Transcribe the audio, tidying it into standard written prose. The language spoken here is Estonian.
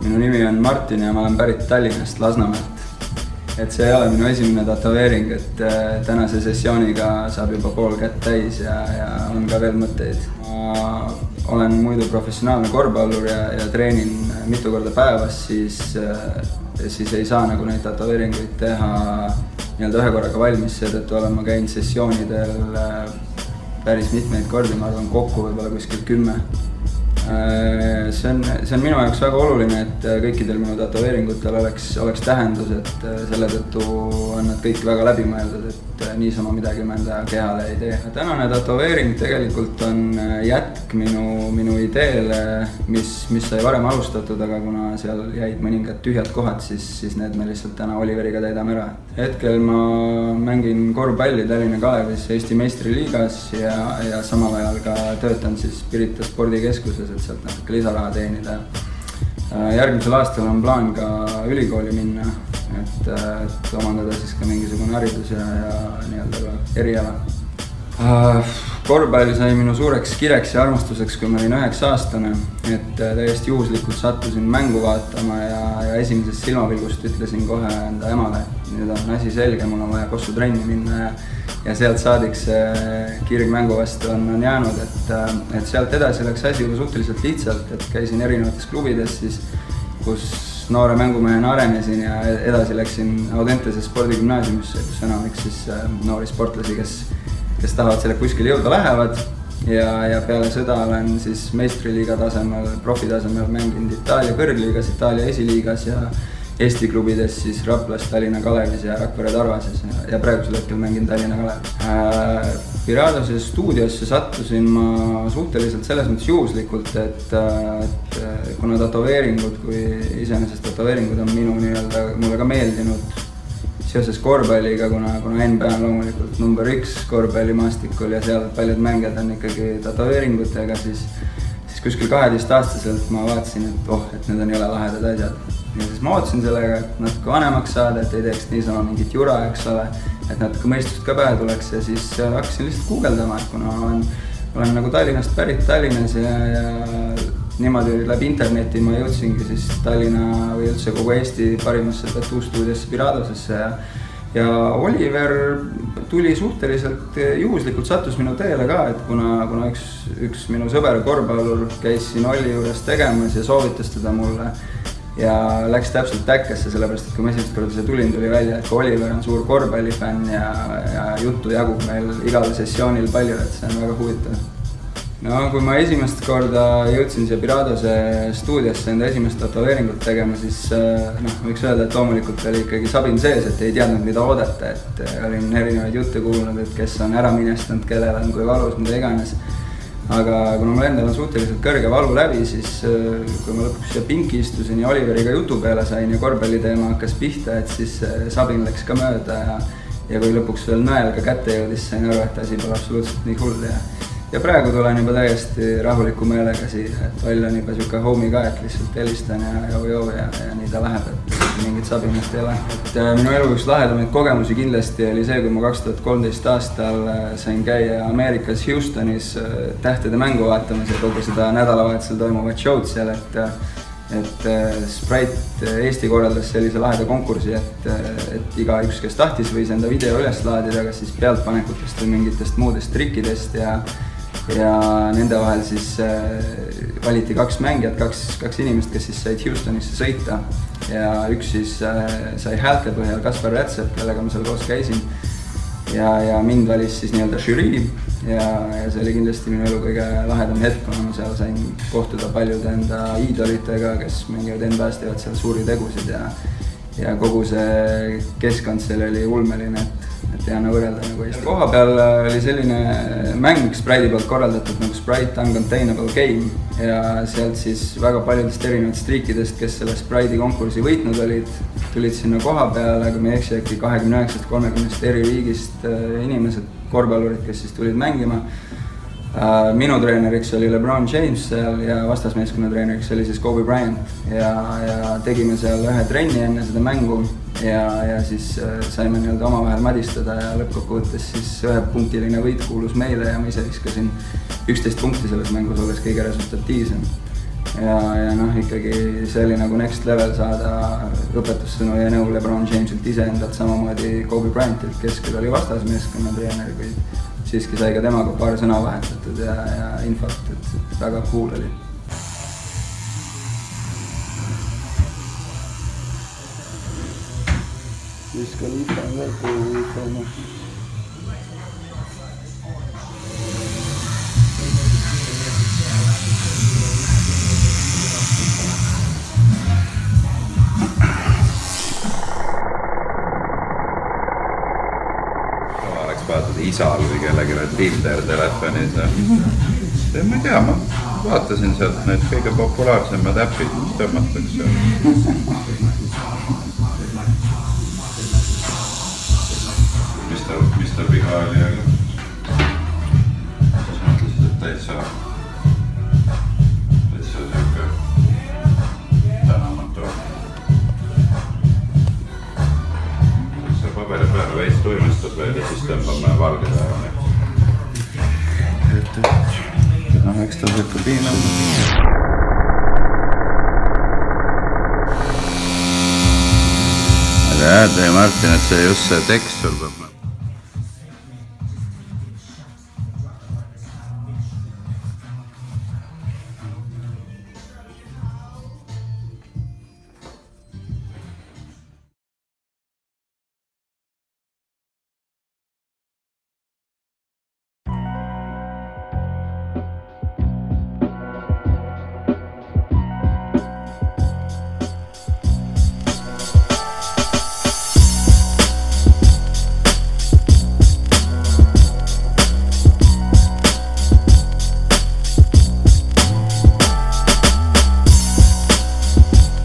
Minu nimi on Martin ja ma olen pärit Tallinnast, Lasnamäelt. Et see ei ole minu esimene tätoveering, et tänase sessiooniga saab juba pool kätt täis ja on ka veel mõtteid. Ma olen muidu professionaalne korvpallur ja treenin mitu korda päevas, siis ei saa nagu neid tätoveeringuid teha ühe korraga valmis, seetõttu olen ma käinud sessioonidel päris mitmeid kordi, ma arvan kokku võib-olla kuskil 10. See on minu jaoks väga oluline, et kõikidel minu tätoveeringutel oleks tähendus, et selle tõttu on nad kõik väga läbimõeldud, et niisama midagi ma enda kehale ei tee. Tänane tätoveering tegelikult on jätk minu ideele, mis sai varem alustatud, aga kuna seal jäid mõningad tühjad kohad, siis need me lihtsalt täna Oliveriga täidame ära. Hetkel ma mängin korvpalli Tallinna Kalevis Eesti meistriliigas ja samal ajal ka töötan siis Pirita spordikeskuses, et sealt natuke lisaraha teenida. Järgmisel aastal on plaan ka ülikooli minna, et omandada siis ka mingisugune haridus ja nii-öelda eriala. Korvpall sai minu suureks kireks ja armastuseks, kui ma olin 9-aastane, et täiesti juhuslikult sattusin mängu vaatama ja esimesest silmapilgust ütlesin kohe enda emale, et nüüd on asi selge, mul on vaja Kossu trenni minna ja sealt saadik see kirg mängu vastu on jäänud, et sealt edasi läks asi juba suhteliselt lihtsalt, et käisin erinevates klubides siis, kus noore mängumehena arenesin ja edasi läksin Audentese spordigümnaasiumisse, kus enamik siis noori sportlasi, kes tahavad selle kuskil jõuda lähevad ja peale seda olen siis meistriliiga tasemel, profitasemel mänginud Itaalia kõrgliigas, Itaalia esiliigas ja Eesti klubides siis Raplas, Tallinna Kalevis ja Rakvere Tarvases ja praegusel hetkel mängin Tallinna Kalevis. Piradose stuudiosse sattusin ma suhteliselt selles mõttes juhuslikult, et kuna tätoveeringud kui iseenesest tätoveeringud on mulle ka meeldinud seoses korvpalliga, kuna NBA on loomulikult number 1 korvpallimaastikul ja seal paljud mängijad on ikkagi tätoveeringutega, siis kuskil 12-aastaselt ma vaatasin, et need on jõle lahedad asjad. Ja siis ma ootasin sellega, et natuke vanemaks saada, et ei teeks niisama mingit jura, eks ole, et natuke mõistust ka pähe tuleks ja siis hakkasin lihtsalt guugeldama, et kuna olen nagu Tallinnast pärit Tallinnas ja niimoodi läbi interneti ma jõudsingi siis Tallinna või üldse kogu Eesti parimasse tattoo-stuudiosse Piradosesse ja Oliver tuli suhteliselt juhuslikult, sattus minu teele ka, et kuna üks minu sõber korvpallur käis siin Olli juures tegemas ja soovitas teda mulle ja läks täpselt täkkesse, sellepärast et kui ma esimest korda see tulin, tuli välja, et Oliver on suur korvpallifänn ja juttu jagub meil igal sessioonil palju, et see on väga huvitav. No kui ma esimest korda jõudsin siia Piradose stuudiosse enda esimest tätoveeringut tegema, siis võiks öelda, et loomulikult oli ikkagi sabin sees, et ei teadnud, mida oodata, et olin erinevaid jutte kuulnud, et kes on ära minestanud, kellel on kui valus, mida iganes. Aga kuna mul endal on suhteliselt kõrge valu läbi, siis kui ma lõpuks siia pinki istusin ja Oliveriga jutu peale sain ja korvpalliteema hakkas pihta, et siis sabin läks ka mööda ja kui lõpuks veel nõel ka kätte jõudis, sain aru, et asi pole absoluutselt nii hull ja praegu tulen juba täiesti rahuliku meelega siia, et Oll on juba siuke homie ka, et lihtsalt helistan ja nii ta läheb, et mingit sabinast ei ole. Et minu elu üks lahedamaid kogemusi kindlasti oli see, kui ma 2013 aastal sain käia Ameerikas Houstonis tähtede mängu vaatamas ja kogu seda nädalavahetusel toimuvat show'd seal, et Sprite Eesti korraldas sellise laheda konkursi, et igaüks, kes tahtis, võis enda video üles laadida, kas siis pealtpanekutest või mingitest muudest trikkidest ja nende vahel siis valiti 2 mängijat, 2 inimest, kes siis said Houstonisse sõita ja üks siis sai häälte põhjal Kaspar Rätsep, kellega ma seal koos käisin ja mind valis siis nii-öelda žürii ja see oli kindlasti minu elu kõige lahedam hetk, kuna ma seal sain kohtuda paljude enda iidolitega, kes mängivad NBA-s, teevad seal suuri tegusid ja kogu see keskkond seal oli ulmeline, et ei anna võrrelda nagu Eesti. Koha peal oli selline mäng Sprite'i poolt korraldatud nagu Sprite Uncontainable Game ja sealt siis väga paljudest erinevatest riikidest, kes selle Sprite'i konkursi võitnud olid, tulid sinna koha peale, aga me ei eksi äkki 29-30 eri riigist inimesed, korvpallurid, kes siis tulid mängima. Minu treeneriks oli LeBron James seal ja vastasmeeskonna treeneriks oli siis Kobe Bryant ja tegime seal ühe trenni enne seda mängu ja siis saime nii-öelda omavahel madistada ja lõppkokkuvõttes siis 1-punktiline võit kuulus meile ja ma ise viskasin 11 punkti selles mängus, olles kõige resultatiivsem. ja noh, ikkagi see oli nagu next level saada õpetussõnu ja nõu LeBron Jamesilt iseendalt, samamoodi Kobe Bryantilt, kes küll oli vastasmeeskonna treener, kuid siiski sai ka temaga paar sõna vahetatud ja infot, et väga cool oli. Siis ka liipa on veel kuhu vaatad isal või kellegi Tinder telefonis ja ma ei tea, ma vaatasin sealt need kõige populaarsemad äpid, mis tõmmatakse. Mis tal viga oli, aga siis mõtlesid, et täitsa siuke tänamatu. Paberi peale veits tuimestab veel ja siis tõmbame valge peale. No eks ta siuke piin on. Aga jah, teie Martin, et see just see tekst sul peab